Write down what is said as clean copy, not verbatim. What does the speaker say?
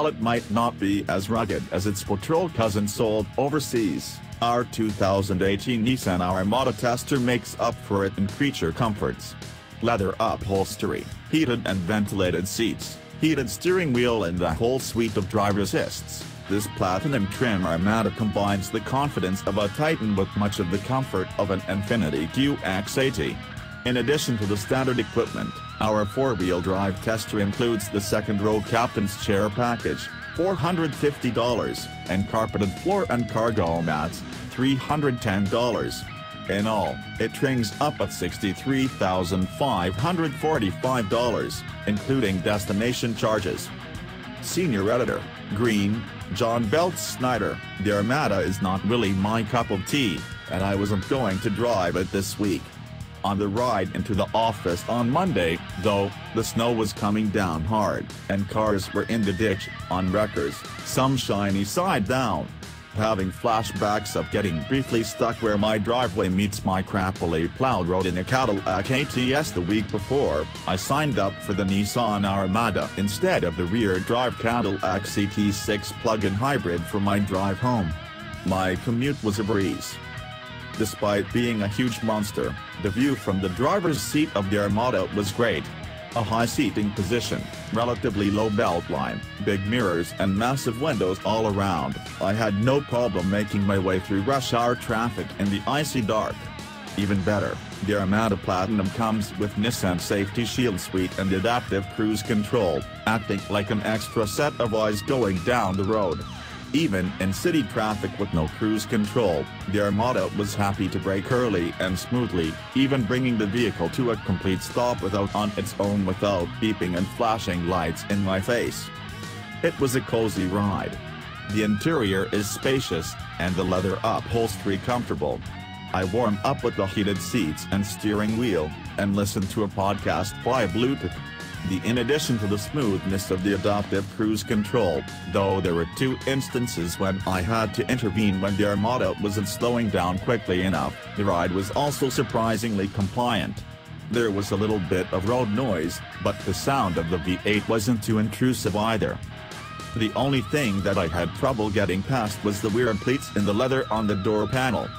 it might not be as rugged as its patrol cousin sold overseas, our 2018 Nissan Armada Tester makes up for it in creature comforts. Leather upholstery, heated and ventilated seats, heated steering wheel and a whole suite of driver assists. This platinum trim Armada combines the confidence of a Titan with much of the comfort of an Infiniti QX80. In addition to the standard equipment, our four-wheel drive Tester includes the second-row captain's chair package, $450, and carpeted floor and cargo mats, $310. In all, it rings up at $63,545, including destination charges. Senior Editor, Green, John Beltz-Snyder. The Armada is not really my cup of tea, and I wasn't going to drive it this week. On the ride into the office on Monday, though, the snow was coming down hard, and cars were in the ditch, on wreckers, some shiny side down. Having flashbacks of getting briefly stuck where my driveway meets my crappily plowed road in a Cadillac ATS the week before, I signed up for the Nissan Armada instead of the rear-drive Cadillac CT6 plug-in hybrid for my drive home. My commute was a breeze. Despite being a huge monster, the view from the driver's seat of the Armada was great. A high seating position, relatively low belt line, big mirrors and massive windows all around. I had no problem making my way through rush hour traffic in the icy dark. Even better, the Armada Platinum comes with Nissan Safety Shield Suite and adaptive cruise control, acting like an extra set of eyes going down the road. Even in city traffic with no cruise control, the Armada was happy to brake early and smoothly, even bringing the vehicle to a complete stop on its own without beeping and flashing lights in my face. It was a cozy ride. The interior is spacious, and the leather upholstery comfortable. I warm up with the heated seats and steering wheel, and listen to a podcast via Bluetooth. In addition to the smoothness of the adaptive cruise control, though there were two instances when I had to intervene when the Armada wasn't slowing down quickly enough, the ride was also surprisingly compliant. There was a little bit of road noise, but the sound of the V8 wasn't too intrusive either. The only thing that I had trouble getting past was the weird pleats in the leather on the door panel,